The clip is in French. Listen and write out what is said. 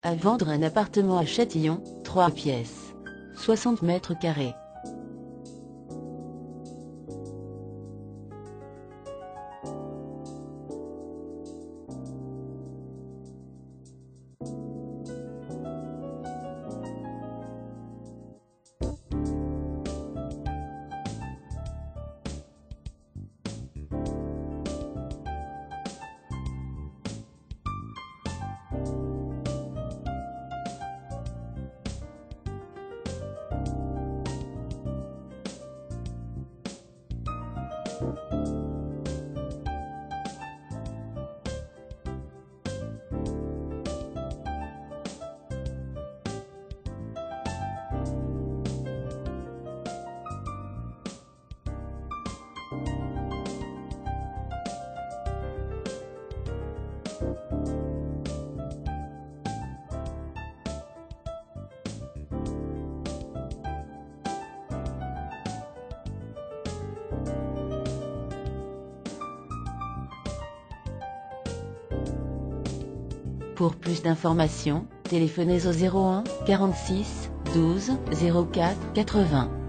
À vendre un appartement à Châtillon, 3 pièces. 60 mètres carrés. Pour plus d'informations, téléphonez au 01 46 12 04 80.